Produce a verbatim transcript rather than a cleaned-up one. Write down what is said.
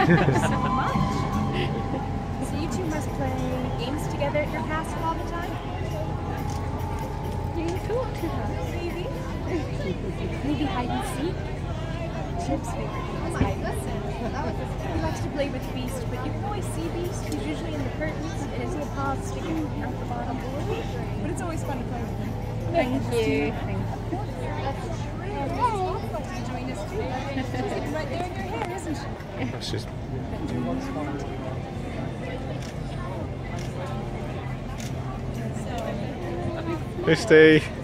so much. So you two must play games together at your castle all the time? You can talk to her. Maybe. Maybe hide and seek? Chip's favorite game is hide and seek. He likes to play with Beast, but you can always see Beast. He's usually in the curtains and his little paws sticking out the bottom. But it's always fun to play with him. Thank you. Oh, wants to join us too. She's sitting right there in your hair, isn't she? That's just... Misty!